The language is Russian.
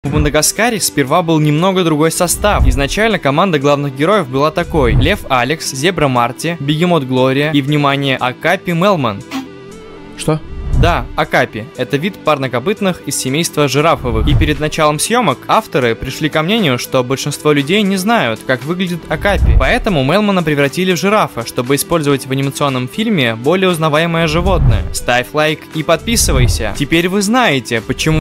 В Мадагаскаре сперва был немного другой состав. Изначально команда главных героев была такой: Лев Алекс, Зебра Марти, Бегемот Глория и, внимание, Акапи Мелман. Что? Да, акапи – это вид парнокопытных из семейства жирафовых. И перед началом съемок авторы пришли ко мнению, что большинство людей не знают, как выглядит акапи. Поэтому Мелмана превратили в жирафа, чтобы использовать в анимационном фильме более узнаваемое животное. Ставь лайк и подписывайся. Теперь вы знаете, почему